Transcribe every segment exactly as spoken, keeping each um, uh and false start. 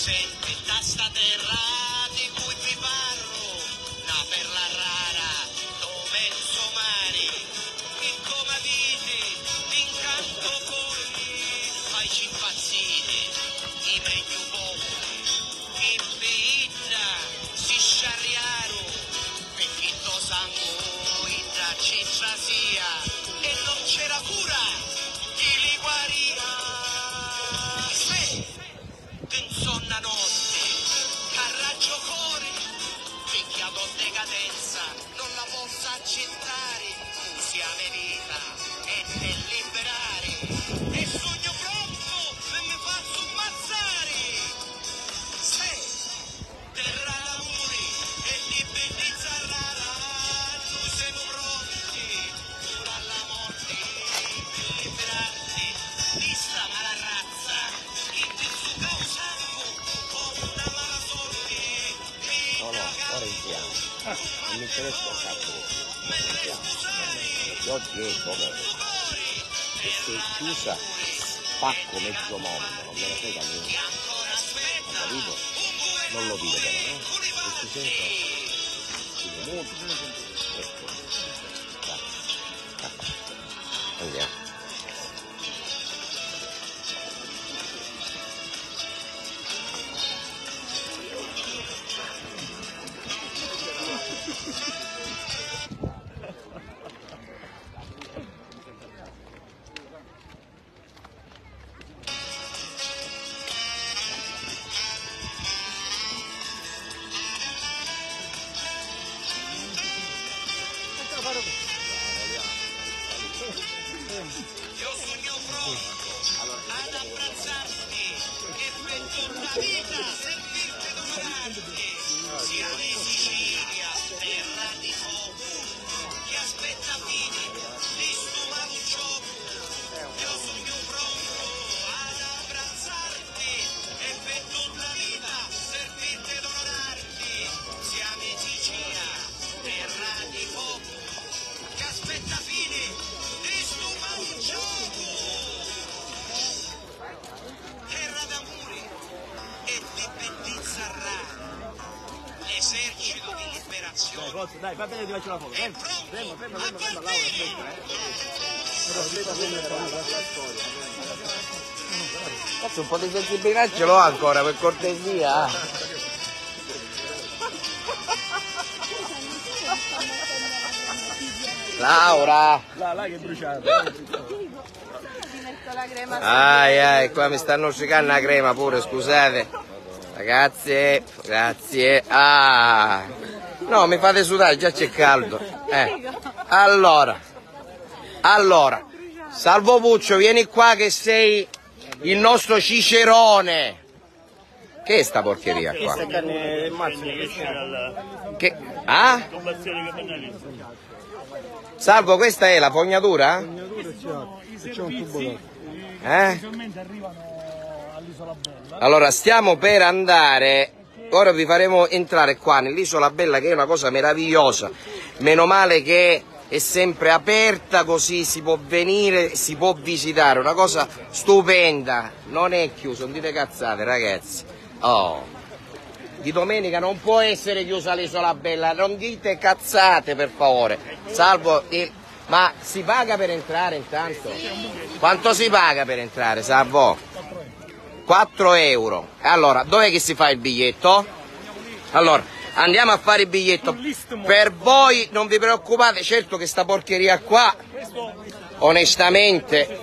senti da sta terra di cui vi parlo, una perla rara, dove insomani, che come vedi, incanto poi, fai impazziti, i meglio popoli, che vita, si sciarriaro, perché to sangue, da ciccia sia, e non c'era cura, di li guaria. Insonna notte, carraggio cuore, picchiato decadenza, non la posso accettare, usiame vita e per liberare, e sogno pronto e mi faccio ammazzare. Se, terra d'amore e di bellezza rara, noi siamo pronti, pure alla morte, per liberarti, di sta mala razza, che ti su causa. No, no, ora entriamo. Non mi interessa il cazzo. Entriamo. Perché oggi è come se sei chiusa, spacco mezzo mondo, non me ne frega niente. Ho capito? Non lo dico però, no? Se ti sento, dico molto, ecco. Andiamo. Io sogno pronto ad abbracciarti e per tutta la vita sentirti ed onorarti. Siamo in Sicilia, terra di fuoco, che aspetta fine di sto malo gioco. Io sogno pronto ad abbracciarti e per tutta la vita servirti ed onorarti. Siamo in Sicilia, terra di fuoco, che aspetta fine di sto malo gioco. Terra d'amore e di bellezza rara, l'esercito di liberazione. Dai, dai, va bene, ti faccio la foto. È pronto Fermo, fermo, a fermo, fermo, Laura, aspetta, eh. Cazzo, un po' di sensibilità ce l'ho ancora, per cortesia. Laura! Là, là che è bruciato. Ai ai, qua mi stanno uscicando la crema pure, scusate. Ragazzi, grazie. Ah! No, mi fate sudare, già c'è caldo. Eh. Allora, allora, Salvo Puccio, vieni qua che sei il nostro cicerone. Che è sta porcheria qua? Questa carne mazza che Che? Ah? Salvo, questa è la fognatura? c'è un tubo d'oro. Eh? Allora, stiamo per andare, ora vi faremo entrare qua nell'Isola Bella, che è una cosa meravigliosa, meno male che è sempre aperta, così si può venire, si può visitare, una cosa stupenda, non è chiuso, non dite cazzate ragazzi. Oh, di domenica non può essere chiusa l'Isola Bella, non dite cazzate per favore. Salvo, eh, ma si paga per entrare intanto? Quanto si paga per entrare, Salvo? quattro euro. Allora, dov'è che si fa il biglietto? Allora, andiamo a fare il biglietto. Per voi non vi preoccupate, certo che sta porcheria qua, onestamente,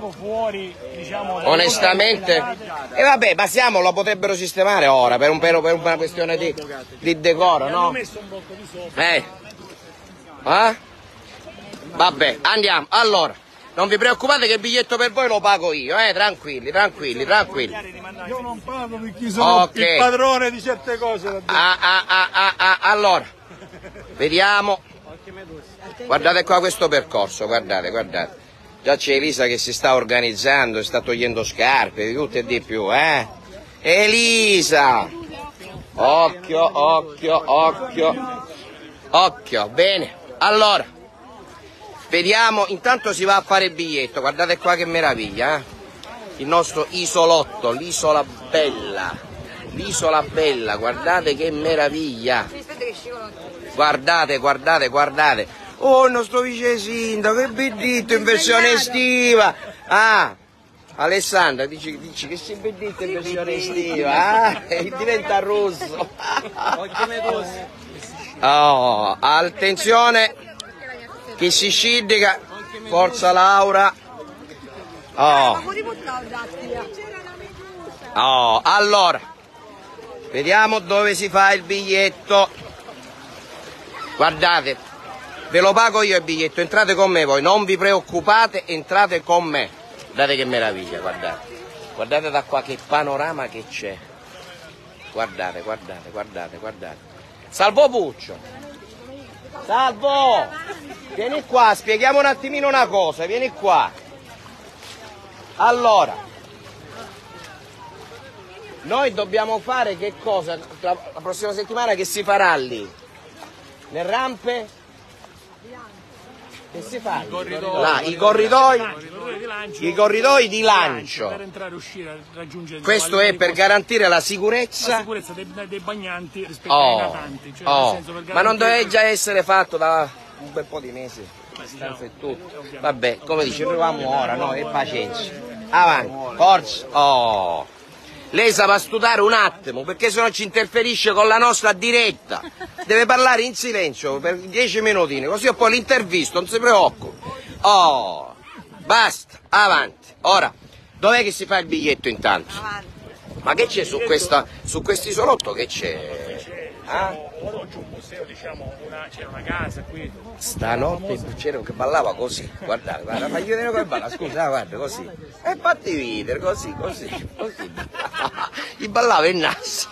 onestamente, e vabbè, ma siamo, lo potrebbero sistemare ora, per, un, per una questione di, di decoro, no? Eh? Eh? Vabbè, andiamo, allora. Non vi preoccupate che il biglietto per voi lo pago io, eh? Tranquilli, tranquilli, tranquilli. Io non pago perché sono Okay. il padrone di certe cose. Ah, ah, ah, ah, ah, allora, vediamo. Guardate qua questo percorso, guardate, guardate. Già c'è Elisa che si sta organizzando, sta togliendo scarpe, di tutto e di più, eh? Elisa! Occhio, occhio, occhio. Occhio, bene. Allora. Vediamo, intanto si va a fare il biglietto, guardate qua che meraviglia, eh? Il nostro isolotto, l'Isola Bella, l'Isola Bella, guardate che meraviglia. Guardate, guardate, guardate. Oh, il nostro vice sindaco, che bellito in versione estiva. Ah, Alessandra, dici, dici che si bellito in versione estiva. Ah, e diventa rosso. Oh, attenzione, chi si scindica, forza Laura. Oh. Oh, allora, vediamo dove si fa il biglietto. Guardate, ve lo pago io il biglietto, entrate con me voi, non vi preoccupate, entrate con me. Guardate che meraviglia, guardate. Guardate da qua che panorama che c'è. Guardate, guardate, guardate, guardate. Salvo Puccio. Salvo! Vieni qua, spieghiamo un attimino una cosa, vieni qua. Allora, noi dobbiamo fare che cosa? La, la prossima settimana che si farà lì? Le rampe? Che si fa? I corridoi, là, i corridoi, corridoi di lancio, i corridoi di lancio. Per entrare e uscire e raggiungere. Questo è per garantire la sicurezza, la sicurezza dei, dei bagnanti rispetto oh, ai natanti. Cioè oh. nel senso per Ma non doveva garantire- già essere fatto da un bel po' di mesi. Distanza e tutto. Vabbè, come dice, arriviamo ora, no? E pazienza. Avanti, forza. Oh. Lei sa va studiare un attimo, perché se no ci interferisce con la nostra diretta. Deve parlare in silenzio per dieci minutini, così poi l'intervisto, non si preoccupi. Oh, basta, avanti. Ora, dov'è che si fa il biglietto intanto? Ma che c'è su questa, su questo isolotto, che c'è? Ah? Oggi un museo, diciamo, c'è una casa qui. Stanotte c'era che ballava così, guardate, guarda, fagli vedere come balla, scusa, guarda, così. E fatti vedere, così, così, così. Gli ballava il naso.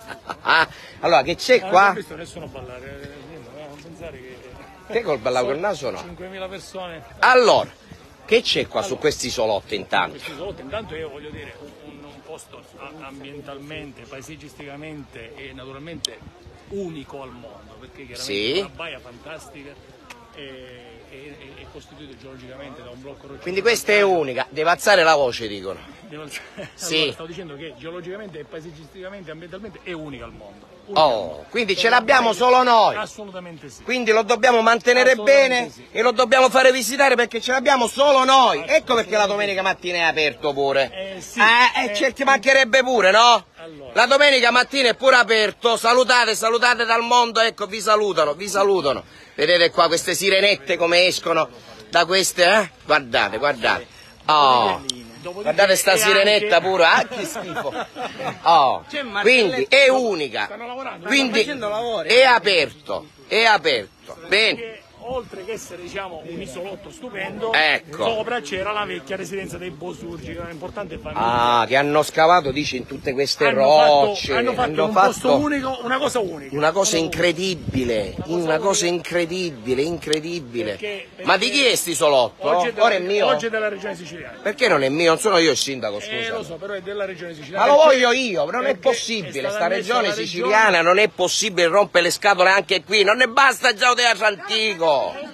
Allora, che c'è Non ho qua? visto nessuno ballare, eh, non pensare che... Che col ballava col naso no? cinquemila persone. Allora, che c'è qua su questi isolotti intanto? Questi isoloti, intanto io voglio dire, un, un posto ambientalmente, paesaggisticamente e naturalmente unico al mondo, perché chiaramente Sì. è una baia fantastica e è, è, è costituito geologicamente da un blocco roccioso. Quindi questa è unica, deve alzare la voce, dicono. Allora, Sì. stavo dicendo che geologicamente, e paesaggisticamente, ambientalmente è unica al mondo. Unica al mondo. Oh, quindi ce l'abbiamo solo noi. Assolutamente sì. Quindi lo dobbiamo mantenere Assolutamente bene sì. e lo dobbiamo fare visitare perché ce l'abbiamo solo noi. Ecco perché la domenica mattina è aperto pure. Eh, sì. Eh, eh, ci mancherebbe pure, no? Allora. La domenica mattina è pure aperto. Salutate, salutate dal mondo, ecco, vi salutano, vi salutano. Vedete qua queste sirenette come escono da queste, eh? Guardate, guardate. Oh. Guardate sta sirenetta pure, ah che schifo. Oh. Quindi è unica. Quindi è aperto, è aperto. Bene. Perché oltre che essere, diciamo, un isolotto stupendo, Ecco. sopra c'era la vecchia residenza dei Bosurgi, che era un'importante famiglia. Ah, che hanno scavato, dici, in tutte queste hanno rocce. fatto, hanno fatto un posto unico, una cosa unica. Una cosa Una incredibile, una cosa incredibile, incredibile. Perché- perché- Ma di chi è sti isolotto? Oggi è, della, Ora è mio? oggi è della regione siciliana. Perché non è mio? Non sono io il sindaco, scusa. Eh, lo so, però è della regione siciliana. Ma lo Perché- voglio io, non è perché possibile, è sta stata messa regione la siciliana non è possibile rompere le scatole anche qui, non ne basta già del Antico.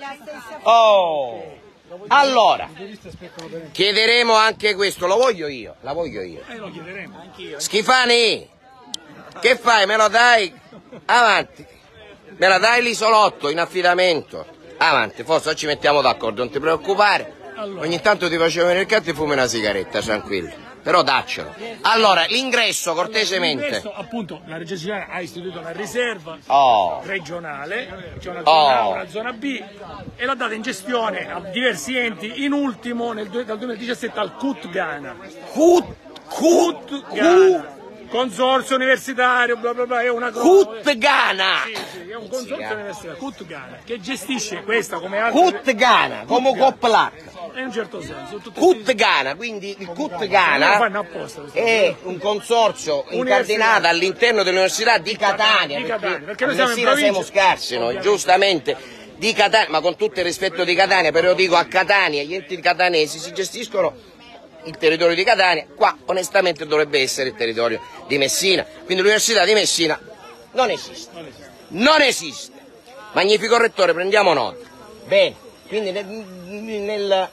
Oh, allora, chiederemo anche questo, lo voglio io, la voglio io. Eh, lo chiederemo. Anch'io. Schifani, che fai, me lo dai? Avanti, me la dai l'isolotto in affidamento? Avanti, forse ci mettiamo d'accordo, non ti preoccupare. Ogni tanto ti facevo venire il canto e fumi una sigaretta, tranquillo. Però daccelo. Allora, l'ingresso, cortesemente. Adesso, appunto, la regione siciliana ha istituito una riserva Oh, regionale, c'è una zona A, Oh. una zona B, e l'ha data in gestione a diversi enti, in ultimo nel, due- dal duemiladiciassette al C U T Ghana. Cut, Cut, Ghana. Consorzio universitario, bla bla bla, è una cosa. Cut Ghana. Sì, sì, è un consorzio universitario, C U T Ghana, che gestisce questa come altre. Cut Ghana, come Coplac. In un certo senso. tutte Cut Ghana, quindi il Cut Lo Ghana fanno apposta. questo. è un consorzio incardinato all'interno dell'Università di Catania, Di perché, Catania, perché a noi siamo in Messina siamo provincia. scarsi noi, Ovviamente. giustamente, di Catania, ma con tutto il rispetto di Catania, però dico a Catania, gli enti catanesi si gestiscono il territorio di Catania, qua onestamente dovrebbe essere il territorio di Messina, quindi l'Università di Messina non esiste, Non esiste. non esiste. Magnifico rettore, prendiamo nota. Bene, quindi nel, nel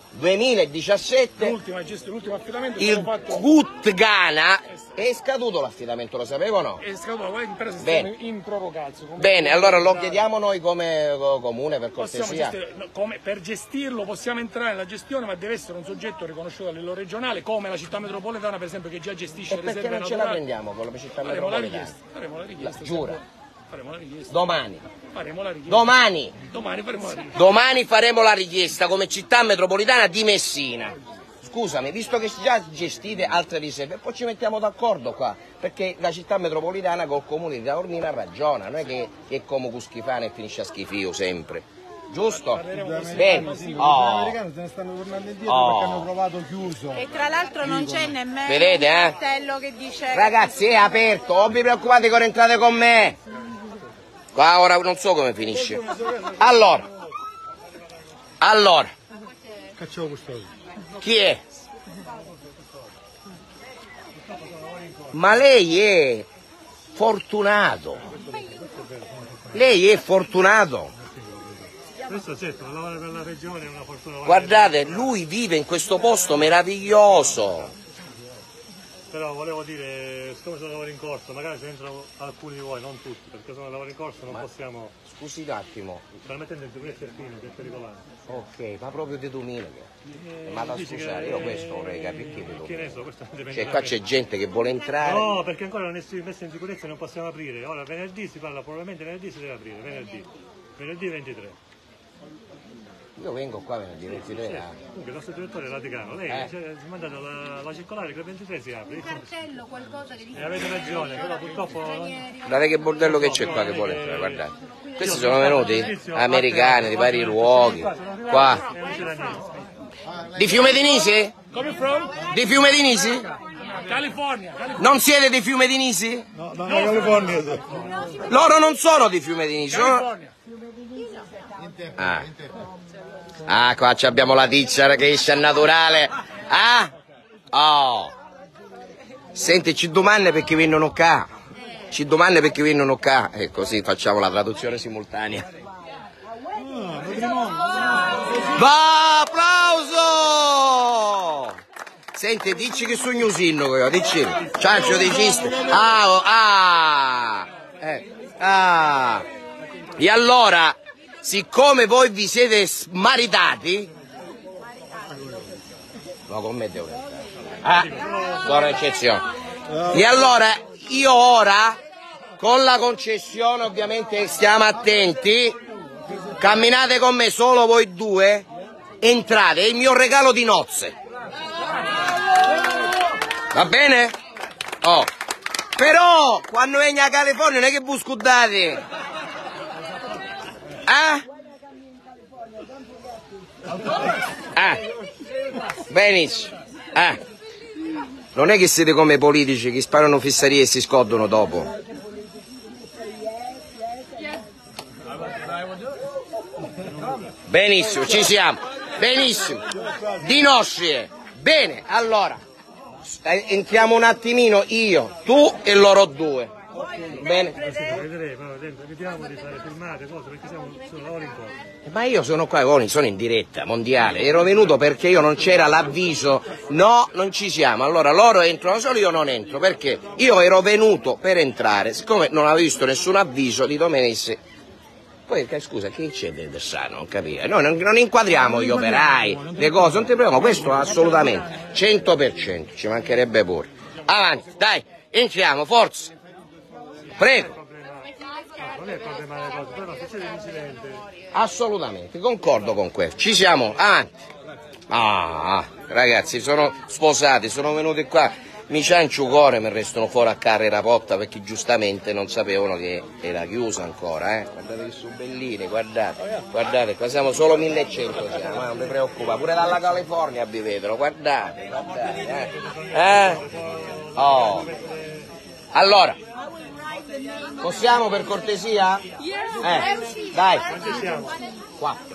duemiladiciassette L'ultima gestione, l'ultimo affidamento è il stato fatto... Gut Ghana è scaduto l'affidamento, lo sapevo o no? È scaduto, quella impresa si Bene. sta in prorogazio. Bene, allora lo chiediamo noi come comune per Possiamo cortesia. gestire, no, come, per gestirlo possiamo entrare nella gestione, ma deve essere un soggetto riconosciuto a livello regionale, come la città metropolitana per esempio, che già gestisce E le perché riserve non ce la naturali. prendiamo con la città Faremo la metropolitana? richiesta, faremo la richiesta. Giura. se- Faremo la richiesta. Domani. Faremo la richiesta. Domani. Domani faremo la richiesta. Domani faremo la richiesta come città metropolitana di Messina. Scusami, visto che già gestite altre riserve, poi ci mettiamo d'accordo qua, perché la città metropolitana col comune di Taormina ragiona, non è che è come Cuschifano e finisce a schifio sempre. Giusto? Bene. Gli Oh. americani se ne stanno tornando indietro Oh. perché hanno trovato chiuso. E tra l'altro non c'è nemmeno Vedete, un eh? cartello che dice... Ragazzi, è aperto, non vi preoccupate che ora entrate con me. Qua ora non so come finisce. Allora, allora, Cacciamo questo. chi è? Ma lei è fortunato. Lei è fortunato. Questo certo, lavorare per la regione è una fortuna. Guardate, lui vive in questo posto meraviglioso. Però volevo dire, siccome sono lavori in corso, magari se entrano alcuni di voi, non tutti, perché sono lavori in corso non possiamo, Scusi un attimo. permettendo il sicurezza è fino, che è pericoloso. Ok, ma proprio di domenica. Ma da dici scusare, che- io questo vorrei capire perché di Che ne domenica. so, questo dipende Cioè da qua me. c'è gente che vuole entrare. No, perché ancora non è messa in sicurezza e non possiamo aprire. Ora venerdì si parla, probabilmente venerdì si deve aprire, venerdì. Venerdì ventitré. Io vengo qua venerdì ventitré. ah. Comunque il nostro direttore è Laticano, lei Eh. ci ha mandato la, la circolare che il ventitré si apre. Un cartello, qualcosa che dice... E avete ragione, però purtroppo... Guardate che bordello che c'è qua che vuole entrare, guardate. Questi sono venuti americani di vari luoghi. Qua. E non c'era niente. Di Fiume di Nisi? Come from? Di Fiume di Nisi? California. California. Non siete di Fiume di Nisi? No, no, no, California. sì. Loro non sono di Fiume di Nisi. sono- California. Ah. Ah, qua ci abbiamo la tizia che esce naturale. Ah? Oh. Senti, ci domande perché vengono qua. Ci domande perché vengono qua. E così facciamo la traduzione simultanea. Va, applauso! Senti, dici che sono Gnusinno io, dici. Ciancio dei cisti. Ah, oh, ah. Eh, ah. E allora, siccome voi vi siete smaritati, no, con me devo entrare. Ah, con eccezione. E allora, io ora, con la concessione, ovviamente stiamo attenti, camminate con me solo voi due, entrate, è il mio regalo di nozze. Va bene? Oh. Però, quando vieni a California non è che vi scudate. Ah? Ah. Benissimo. Ah. Non è che siete come i politici che sparano fissarie e si scordano dopo. Benissimo, ci siamo. Benissimo. Di nostri. Bene, allora. eh, Entriamo un attimino io, tu e loro due. Bene? Vedrei, però dentro, evitiamo di fare filmate, cose, perché siamo sono lavori in corso. Ma io sono qua, Coni, sono in diretta mondiale, ero venuto perché io non c'era l'avviso, no, non ci siamo, allora loro entrano solo, io non entro, perché io ero venuto per entrare, siccome non avevo visto nessun avviso di domenica, poi che, scusa, che c'è del sano, non capire, noi non, non inquadriamo gli operai, le cose, non ti preoccupo, questo assolutamente, cento per cento, ci mancherebbe pure. Avanti, dai, entriamo, forza, prego. Non è il problema delle cose, però se siete vigilante. Assolutamente, concordo con questo. Ci siamo, avanti. Ah, ragazzi, sono sposati, sono venuti qua. Mi ciancio cuore, mi restano fuori a carrera potta perché giustamente non sapevano che era chiusa ancora, eh. Guardate che sono belline, guardate, guardate, qua siamo solo millecento siamo, eh, non vi preoccupate, pure dalla California vi vedono, guardate, guardate, eh. eh. Oh. Allora, possiamo per cortesia? Eh, dai. Quattro.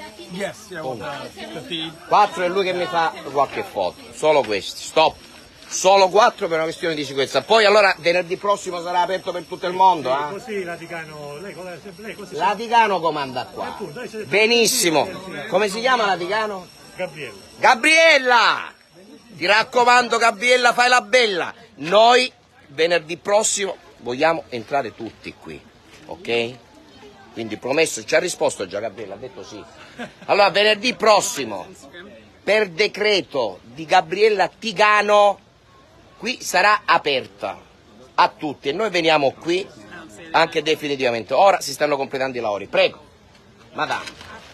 Quattro è lui che mi fa qualche foto. Solo questi, stop. Solo quattro per una questione di sicurezza. Poi allora venerdì prossimo sarà aperto per tutto il mondo, eh? Così Laticano, lei, lei così Laticano comanda qua. Benissimo. Come si chiama Laticano? Gabriella. Gabriella! Ti raccomando Gabriella, fai la bella. Noi venerdì prossimo vogliamo entrare tutti qui, ok? Quindi promesso, ci ha risposto già Gabriella, ha detto sì. Allora venerdì prossimo, per decreto di Gabriella Tigano, qui sarà aperta a tutti e noi veniamo qui anche definitivamente. Ora si stanno completando i lavori, prego. Madame.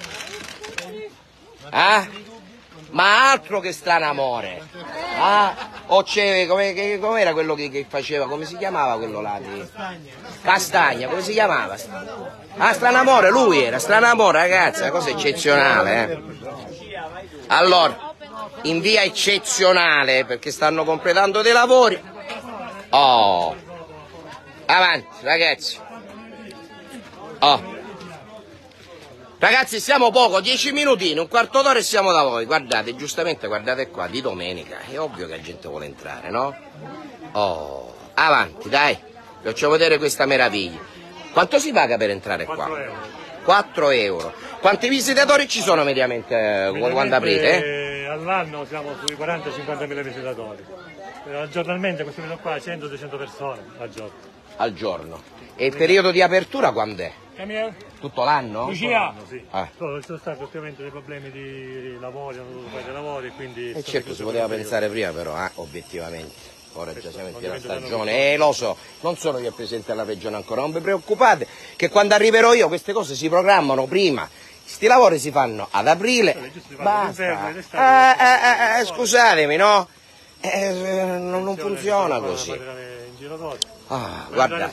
Ah? Ma altro che strano amore. Ah, o c'è, come, com'era quello che, che faceva, come si chiamava quello là? Di... Castagna, come si chiamava? Ah, strano amore, lui era, strano amore ragazzi, una cosa eccezionale. Eh. Allora, in via eccezionale, perché stanno completando dei lavori. Oh, avanti ragazzi. Oh. Ragazzi siamo poco, dieci minutini, un quarto d'ora e siamo da voi, guardate, giustamente guardate qua, di domenica, è ovvio che la gente vuole entrare, no? Oh, avanti dai, vi facciamo vedere questa meraviglia. Quanto si paga per entrare qua? quattro euro. quattro euro. Quanti visitatori ci sono mediamente, mediamente quando aprite? Eh? All'anno siamo sui quaranta cinquanta mila visitatori, eh, giornalmente questo meno qua cento duecento persone al giorno. Al giorno. E il periodo di apertura quando è? Tutto l'anno? Lucia! Sì. Ah. Ci sono stati ovviamente dei problemi di lavori, hanno dovuto fare dei lavori, quindi... E certo, si poteva pensare prima però, eh, obiettivamente. Ora già siamo in piena stagione, eh lo so, non sono io il presidente della regione ancora, non vi preoccupate che quando arriverò io queste cose si programmano prima. Questi lavori si fanno ad aprile, basta. Eh, eh, eh, scusatemi, no? Eh, non, non funziona così. Ah, guarda.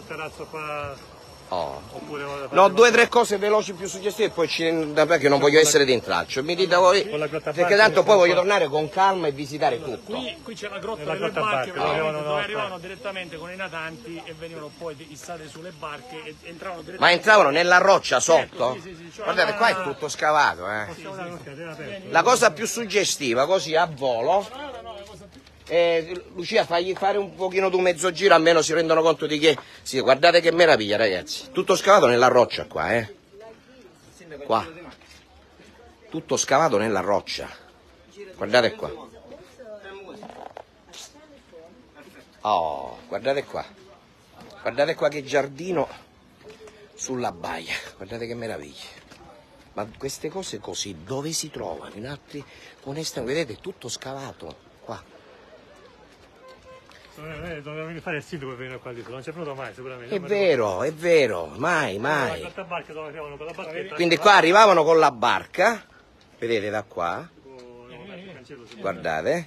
Oh. No, due o tre cose veloci più suggestive e poi ci, perché non voglio essere d'intralcio. Mi dite voi, perché tanto poi voglio tornare con calma e visitare tutto. Qui, qui c'è la grotta delle barche, dove, dove arrivavano direttamente con i natanti e venivano poi issate sulle barche e entravano direttamente. Ma entravano nella roccia sotto? Sì, sì, sì, cioè Guardate, la- qua è tutto scavato, eh. Sì, sì. La cosa più suggestiva, così a volo. Eh, Lucia, fagli fare un pochino tu mezzo giro, almeno si rendono conto di che... Sì, guardate che meraviglia ragazzi, tutto scavato nella roccia qua, eh. Qua. Tutto scavato nella roccia. Guardate qua. Oh, guardate qua. Guardate qua che giardino sulla baia. Guardate che meraviglia. Ma queste cose così dove si trovano? In altri onestamente, vedete, tutto scavato qua. Eh, dovevamo fare il sito per venire qua lì, non c'è venuto mai sicuramente. È vero, è vero, mai, mai. La barca dove arrivavano con la barchetta. Quindi qua arrivavano con la barca, vedete da qua, guardate,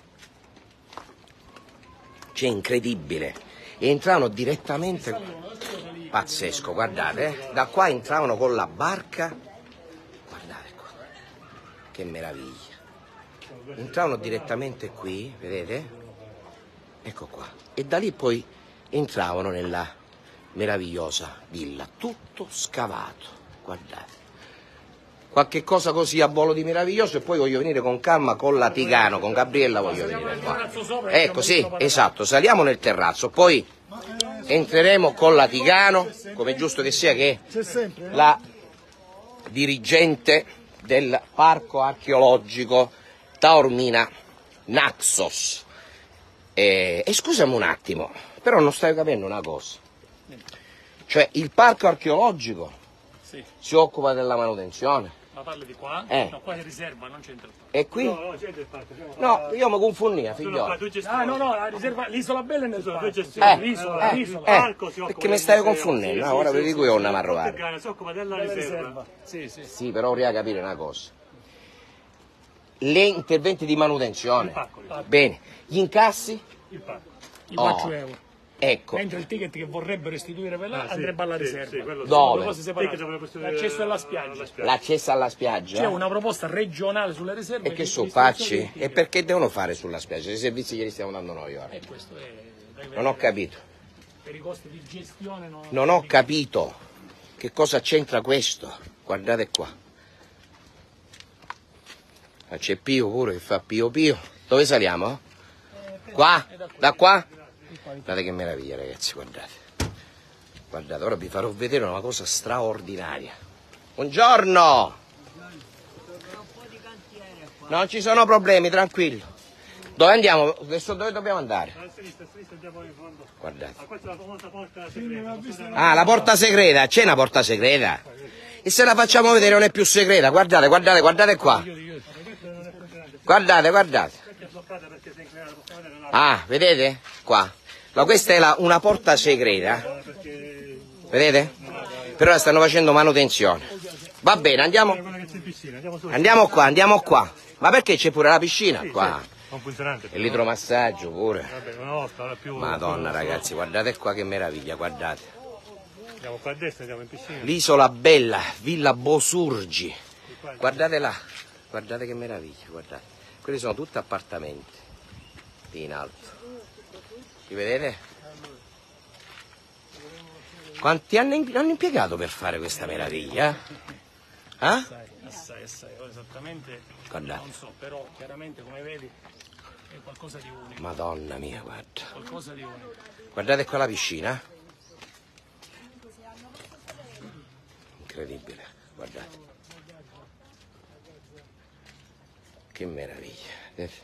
c'è incredibile, e entravano direttamente, pazzesco, guardate, da qua entravano con la barca, guardate qua, che meraviglia, entravano direttamente qui, vedete? Ecco qua. E da lì poi entravano nella meravigliosa villa, tutto scavato, guardate. Qualche cosa così a volo di meraviglioso e poi voglio venire con calma con la Tigano, con Gabriella voglio venire qua. Ecco, sì, esatto, saliamo nel terrazzo, poi entreremo con la Tigano, come è giusto che sia che è la dirigente del parco archeologico Taormina Naxos. E, e scusami un attimo, però non stai capendo una cosa. Cioè il parco archeologico Sì. si occupa della manutenzione. Ma parli di qua? Eh. No, qua è riserva, non c'entra. E qui? No, no, c'è del parco. No, io mi confondia, Tu non figliolo. fai, tu gestioni. Ah, no, no, la riserva, l'isola bella è nel Tu parco. gestioni. Eh, l'isola, eh, l'isola. eh, Parco si occupa perché mi del stai museo. confondendo, Sì, no? Ora sì, vi sì, dico io sì, una sì. marrovata. Portegana si occupa della Della riserva. riserva. Sì, sì. Sì, però vorrei capire una cosa. Le interventi di manutenzione. Il parco, il parco. Bene. Gli incassi? Il parco. I Oh. quattro euro. Ecco. Mentre il ticket che vorrebbero istituire per là Ah, sì, andrebbe alla sì, riserva. sì, quello sì. Dove? Due cose separate. Ticket dovrebbe costituire L'accesso alla alla spiaggia. spiaggia. L'accesso alla spiaggia? C'è una proposta regionale sulle riserve. E che di so istituzione facci? del E ticket. perché devono fare sulla spiaggia? I servizi che gli stiamo dando noi ora. E questo è... dai, Non ho capito. Per i costi di gestione no. Non ho capito. Che cosa c'entra questo? Guardate qua. Ma c'è Pio pure che fa Pio Pio. Dove saliamo? Qua? Da qua? Guardate che meraviglia ragazzi, guardate. Guardate, ora vi farò vedere una cosa straordinaria. Buongiorno! Non ci sono problemi, tranquillo. Dove andiamo? Adesso dove dobbiamo andare? A sinistra, a sinistra andiamo in fondo. Guardate. Ah, questa è la famosa porta segreta. Ah, la porta segreta, c'è una porta segreta? E se la facciamo vedere non è più segreta, guardate, guardate, guardate qua. Guardate, guardate. Ah, vedete? Qua. Ma questa è la, una porta segreta. Vedete? Però la stanno facendo manutenzione. Va bene, andiamo. Andiamo qua, andiamo qua. Ma perché c'è pure la piscina qua? Un funzionante. E l'idromassaggio pure. Vabbè, una volta, ora più. Madonna ragazzi, guardate qua che meraviglia, guardate. Andiamo qua a destra, andiamo in piscina. L'isola bella, Villa Bosurgi. Guardate là, guardate che meraviglia, guardate. Quelli sono tutti appartamenti lì in alto. Li vedete? Quanti anni hanno impiegato per fare questa meraviglia? Eh? Assai, assai, assai. Ora esattamente Guardate. non so, però chiaramente come vedi è qualcosa di unico. Madonna mia, guarda. Qualcosa di unico. Guardate qua la piscina. Incredibile, guardate. Che meraviglia. Vedete?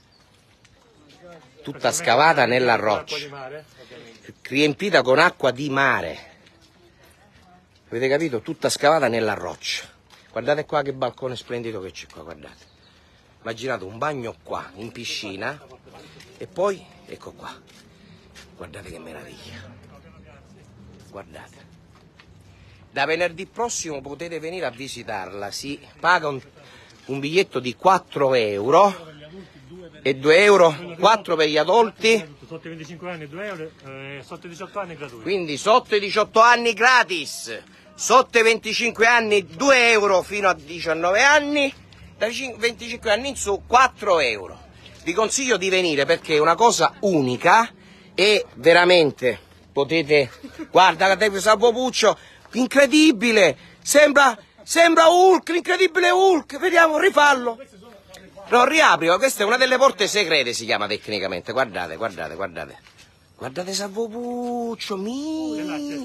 Tutta scavata nella roccia, riempita con acqua di mare. Avete capito? Tutta scavata nella roccia. Guardate qua che balcone splendido che c'è qua, guardate. Immaginate un bagno qua, in piscina, e poi, ecco qua. Guardate che meraviglia. Guardate. Da venerdì prossimo potete venire a visitarla, si paga un, un biglietto di quattro euro e due euro, quattro per gli adulti. Sotto i venticinque anni due euro, eh, sotto i diciotto anni gratuito. Quindi sotto i diciotto anni gratis, sotto i venticinque anni due euro fino a diciannove anni, da venticinque anni in su quattro euro. Vi consiglio di venire perché è una cosa unica e veramente potete, guarda Salvo Puccio, incredibile, sembra, sembra Hulk, l'incredibile Hulk, vediamo, rifallo. No, riapri, questa è una delle porte segrete, si chiama tecnicamente, guardate, guardate, guardate. Guardate Salvo Puccio, mi.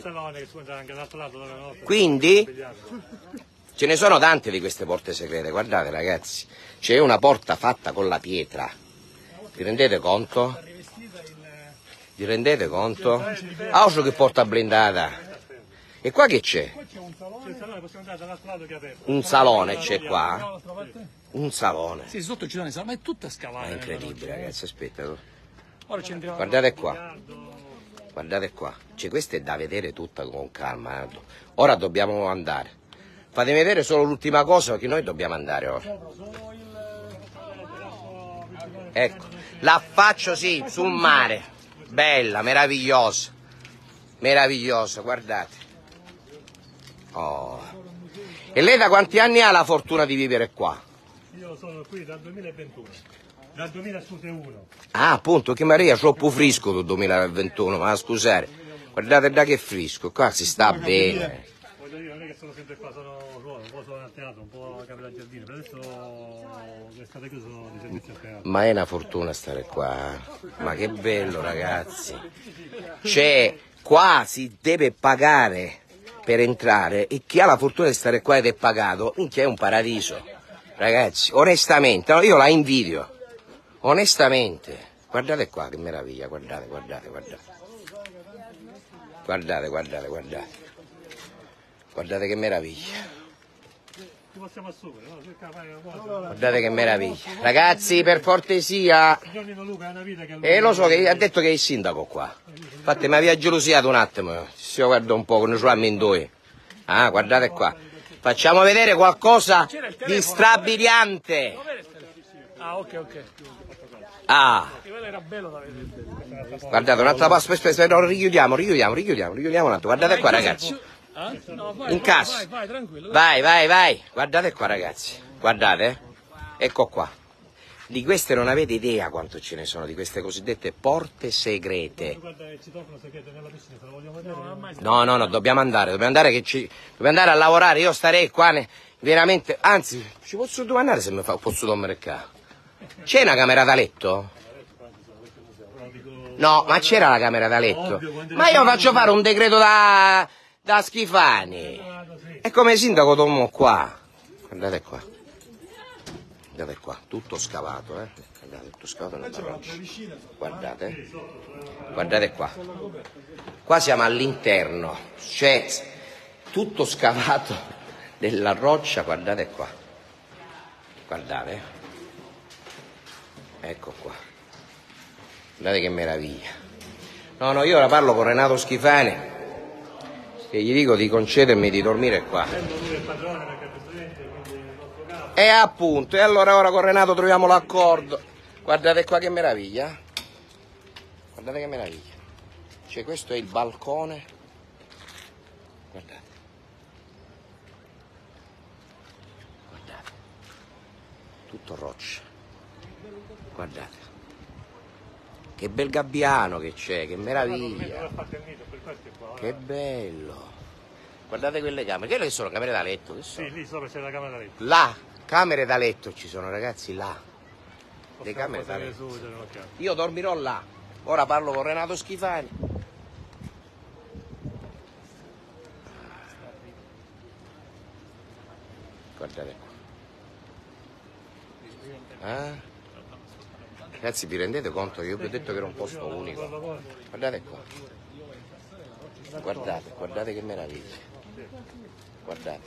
Quindi ce ne sono tante di queste porte segrete, guardate ragazzi, c'è una porta fatta con la pietra, vi rendete conto? Vi rendete conto? Altro che porta blindata. E qua che c'è? Un salone c'è qua. Un salone. Sì, sotto ci sono i saloni, ma è tutta scavata. È incredibile ragazzi, aspetta. Ora ci entriamo. Guardate qua. Guardate qua. Cioè questa è da vedere tutta con calma. eh. Ora dobbiamo andare. Fatemi vedere solo l'ultima cosa perché noi dobbiamo andare ora. Ecco. La faccio sì, sul mare. Bella, meravigliosa. Meravigliosa, guardate. Oh. E lei da quanti anni ha la fortuna di vivere qua? Io sono qui dal duemilaventuno. Dal duemilauno. Ah, appunto, che Maria, troppo frisco del duemilaventuno, ma scusate. Guardate da che frisco, qua si sta bene. Voglio dire, non è che sono sempre qua, sono fuori, un po' sono al teatro, un po' a Capitale Giardino, per adesso l'estate qui sono di servizio al teatro. Ma è una fortuna stare qua. Ma che bello, ragazzi. Cioè, qua si deve pagare per entrare e chi ha la fortuna di stare qua ed è pagato, minchia, è un paradiso. Ragazzi, onestamente, no, io la invidio. Onestamente. Guardate qua che meraviglia, guardate, guardate, guardate. Guardate, guardate, guardate. Guardate che meraviglia. Ci possiamo assumere, no? Cerca, fai una cosa. Guardate che meraviglia. Ragazzi, per cortesia. Giornino Luca è una vita che... E lo so che ha detto che è il sindaco qua. Infatti mi aveva gelosiato un attimo. Se io guardo un po' con i suoi ammentoi. Ah, guardate qua. Facciamo vedere qualcosa di strabiliante. Ah, ok, ok. Ah, Quello era bello da vedere. guardate un attimo, aspetta, aspetta, aspetta, no, richiudiamo, richiudiamo, richiudiamo, richiudiamo un attimo. Guardate qua ragazzi. Eh? No, vai, In vai, casa. Vai, vai, tranquillo. Vai, vai, vai. Guardate qua ragazzi. Guardate. Ecco qua. Di queste non avete idea quanto ce ne sono, di queste cosiddette porte segrete. Guarda, il citofono segreto nella piscina, se lo vogliamo vedere. No, ormai No, no, no, dobbiamo andare, dobbiamo andare che ci. Dobbiamo andare a lavorare, io starei qua ne- veramente. Anzi, ci posso domandare se mi fa, posso dormire qua. C'è una camera da letto? No, ma c'era la camera da letto. Ma io faccio fare un decreto da. da Schifani. È come sindaco Tomo qua. Guardate qua. Guardate qua, tutto scavato, eh. Guardate, tutto scavato nella roccia. Guardate, guardate qua. Qua siamo all'interno, c'è tutto scavato nella roccia, guardate qua. Guardate. Ecco qua. Guardate che meraviglia. No, no, io ora parlo con Renato Schifani e gli dico di concedermi di dormire qua. E appunto, e allora ora con Renato troviamo l'accordo. Guardate qua che meraviglia. Guardate che meraviglia. Cioè questo è il balcone. Guardate. Guardate. Tutto roccia. Guardate. Che bel gabbiano che c'è, che meraviglia. Che bello. Guardate quelle camere. Che sono camere da letto? Che sono? Sì, lì sopra c'è la camera da letto. Là, camere da letto ci sono, ragazzi, là. Le Possiamo camere da salire letto. su, c'è un'occhiata. Io dormirò là. Ora parlo con Renato Schifani. Guardate qua. Eh? Ragazzi, vi rendete conto che io vi ho detto che era un posto unico? Guardate qua. Guardate, guardate che meraviglia. Guardate.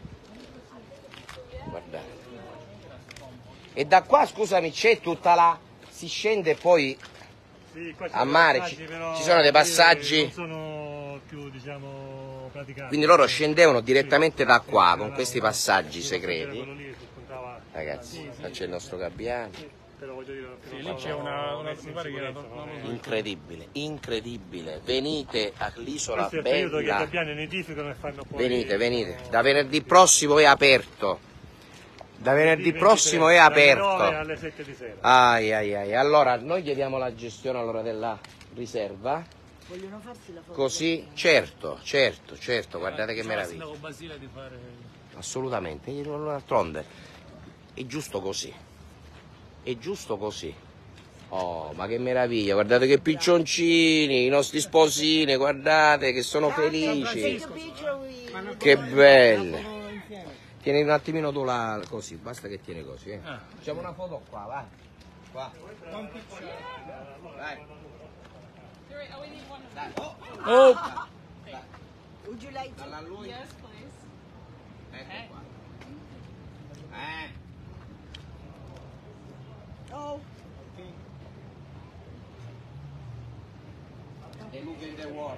Guardate. E da qua, scusami, c'è tutta la... si scende poi Sì, qua ci a sono mare, passaggi, ci, però, ci sono dei passaggi. Non sono più, diciamo, praticati. Quindi loro scendevano direttamente da qua Sì, con era questi un- passaggi c'era quello segreti. lì che spuntava- Ragazzi, qua c'è il nostro gabbiano. Però voglio dire, Sì, lì c'è una, una mi pare che era Incredibile, incredibile. Venite all'isola Questo è il periodo che i bella. gabbiani nidificano e fanno fuori. Venite, venite. Da venerdì prossimo è aperto. Da venerdì ventitré, prossimo è dalle nove aperto. alle sette di sera. Ai ai ai. Allora, noi chiediamo la gestione allora della riserva. Vogliono farsi la foto. Così, certo, certo, certo, guardate che meraviglia. Sindaco Basile di fare... Assolutamente, d'altronde è giusto così. È giusto così. Oh, ma che meraviglia, guardate che piccioncini, i nostri sposini, guardate che sono felici. Che belle. Tieni un attimino tu la così, basta che tieni così. Eh. Facciamo una foto qua, vai. Qua. Vai. Dai. Oh. Oh! Would you like to? Dalla a lui. Ecco qua. Eh. Oh. The look in the world.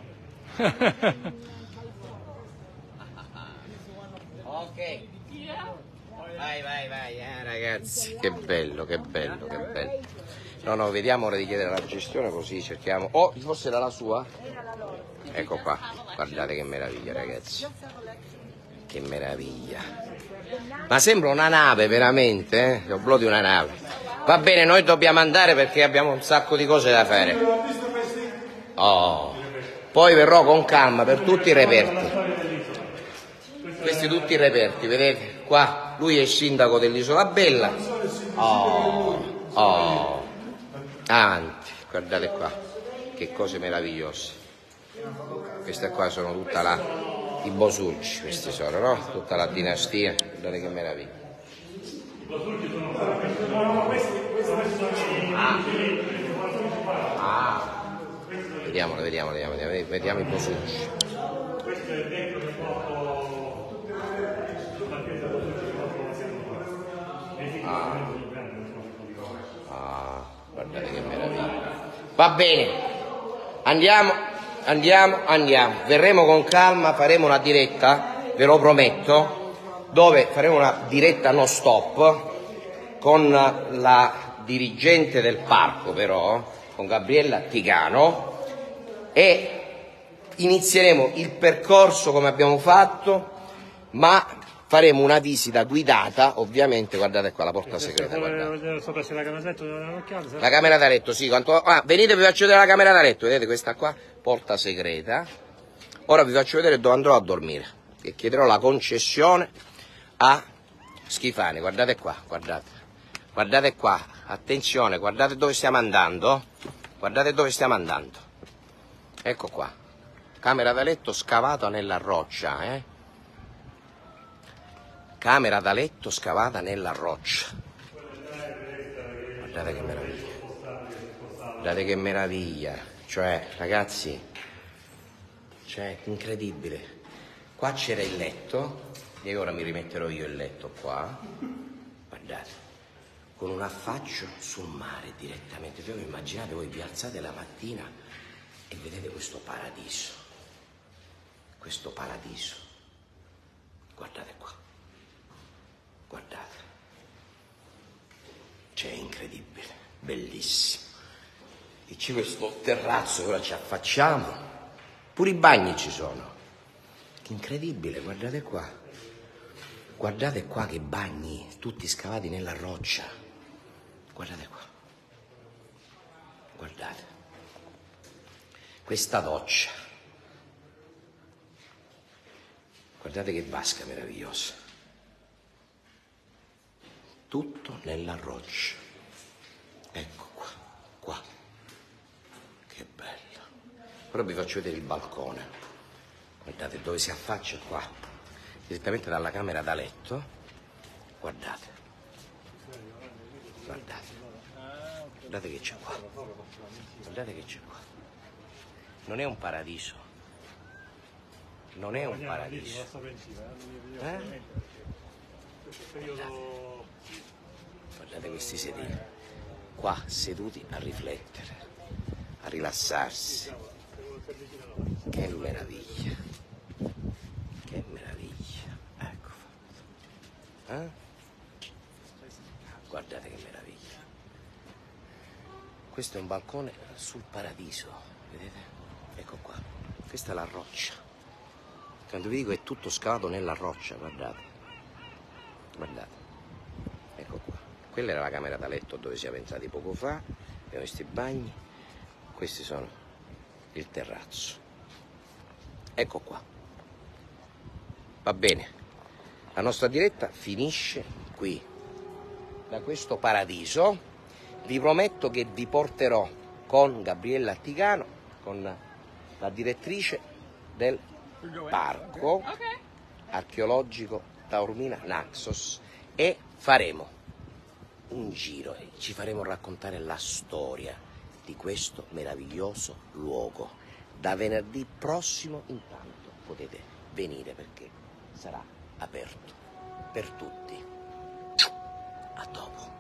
Ok. Vai, vai, vai, eh, ragazzi. Che bello, che bello, che bello. No, no, vediamo ora di chiedere la gestione così cerchiamo. Oh, forse era la sua? Ecco qua. Guardate che meraviglia, ragazzi. Che meraviglia. Ma sembra una nave, veramente, eh? Il blò di una nave. Va bene, noi dobbiamo andare perché abbiamo un sacco di cose da fare. Oh. Poi verrò con calma per tutti i reperti. Questi tutti i reperti, vedete? Qua lui è il sindaco dell'Isola Bella. Oh, oh. Avanti, guardate qua. Che cose meravigliose. Queste qua sono tutta la... i Bosurgi, questi sono, no? Tutta la dinastia. Guardate che meraviglia. Ah. Vediamolo, vediamolo, vediamo, vediamo, vediamo i Bosurgi. Ah. Ah, guardate che meraviglia. Va bene, andiamo, andiamo, andiamo. Verremo con calma, faremo una diretta, ve lo prometto, dove faremo una diretta no stop con la dirigente del parco, però, con Gabriella Tigano, e inizieremo il percorso come abbiamo fatto, ma faremo una visita guidata, ovviamente, guardate qua la porta segreta. Guardate. Sopra c'è la camera da letto, un'occhiata. La camera da letto, sì. Quanto... Ah, venite, vi faccio vedere la camera da letto, vedete questa qua, porta segreta. Ora vi faccio vedere dove andrò a dormire, e chiederò la concessione a Schifani. Guardate qua, guardate. Guardate qua, attenzione, guardate dove stiamo andando. Guardate dove stiamo andando. Ecco qua, camera da letto scavata nella roccia, eh? Camera da letto scavata nella roccia. Guardate che meraviglia. Guardate che meraviglia. Cioè, ragazzi, cioè, incredibile. Qua c'era il letto, e ora mi rimetterò io il letto qua. Guardate, con un affaccio sul mare direttamente. Cioè, immaginate, voi vi alzate la mattina e vedete questo paradiso. Questo paradiso. Guardate qua. Guardate. Cioè, è incredibile, bellissimo. E c'è questo terrazzo, ora ci affacciamo. Pure i bagni ci sono. Che incredibile, guardate qua. Guardate qua che bagni, tutti scavati nella roccia. Guardate qua. Guardate. Questa doccia. Guardate che vasca meravigliosa. Tutto nella roccia. Ecco qua, qua. Che bello. Ora vi faccio vedere il balcone. Guardate dove si affaccia qua. Direttamente dalla camera da letto. Guardate. Guardate. Guardate che c'è qua. Guardate che c'è qua. Non è un paradiso. Non è un paradiso. Eh? Guardate questi sedili. Qua seduti a riflettere, a rilassarsi. Che meraviglia. Che meraviglia. Ecco fatto. Eh? Guardate che meraviglia. Questo è un balcone sul paradiso. Vedete? Ecco qua. Questa è la roccia. Quando vi dico è tutto scavato nella roccia, guardate. Guardate. Ecco qua. Quella era la camera da letto dove siamo entrati poco fa. Abbiamo visto i bagni. Questi sono il terrazzo. Ecco qua. Va bene. La nostra diretta finisce qui. Da questo paradiso vi prometto che vi porterò con Gabriella Atticano, con la direttrice del parco archeologico Taormina Naxos, e faremo un giro e ci faremo raccontare la storia di questo meraviglioso luogo. Da venerdì prossimo intanto potete venire perché sarà aperto per tutti. A dopo.